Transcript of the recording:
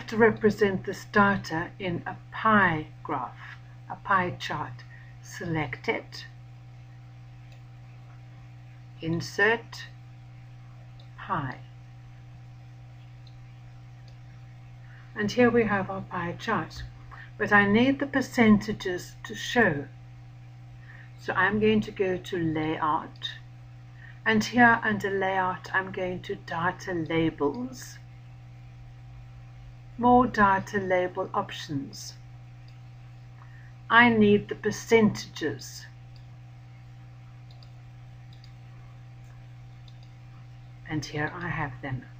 to represent this data in a pie graph, a pie chart. Select it, insert pie. And here we have our pie chart. But I need the percentages to show. So I'm going to go to Layout. And here under Layout, I'm going to Data Labels. More data label options. I need the percentages. And here I have them.